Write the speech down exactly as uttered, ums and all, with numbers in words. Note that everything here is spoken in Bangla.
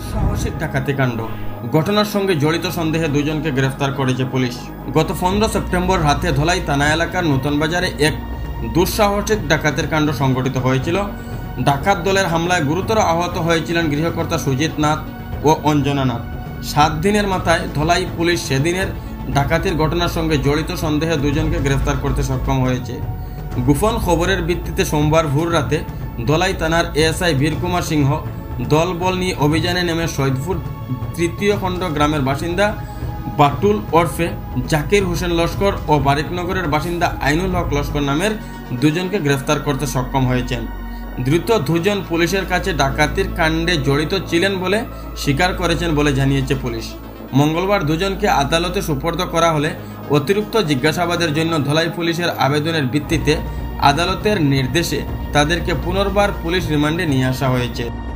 দুঃসাহসিক ডাকাতি কাণ্ড। ঘটনার সঙ্গে জড়িত সন্দেহে দুজনকে গ্রেফতার করেছে পুলিশ। গত পনেরো সেপ্টেম্বর রাতে ধলাই থানা এলাকার নতুন বাজারে এক দুঃসাহসিক ডাকাতের কাণ্ড সংঘটিত হয়েছিল। ডাকাত দলের হামলায় গুরুতর আহত হয়েছিলেন গৃহকর্তা সুজিত নাথ ও অঞ্জনা নাথ। সাত দিনের মাথায় ধলাই পুলিশ সেদিনের ডাকাতির ঘটনার সঙ্গে জড়িত সন্দেহে দুজনকে গ্রেফতার করতে সক্ষম হয়েছে। গোপন খবরের ভিত্তিতে সোমবার ভোর রাতে ধলাই থানার এএসআই বীরকুমার সিংহ দলবল নিয়ে অভিযানে নেমে সৈয়দপুর তৃতীয় খণ্ড গ্রামের বাসিন্দা বাটুল ওরফে জাকির হোসেন লস্কর ও বারিকনগরের বাসিন্দা আইনুল হক লস্কর নামের দুজনকে গ্রেফতার করতে সক্ষম হয়েছেন। ধৃত দুজন পুলিশের কাছে ডাকাতির কাণ্ডে জড়িত ছিলেন বলে স্বীকার করেছেন বলে জানিয়েছে পুলিশ। মঙ্গলবার দুজনকে আদালতে সুপর্দ করা হলে অতিরিক্ত জিজ্ঞাসাবাদের জন্য ধলাই পুলিশের আবেদনের ভিত্তিতে আদালতের নির্দেশে তাদেরকে পুনর্বার পুলিশ রিমান্ডে নিয়ে আসা হয়েছে।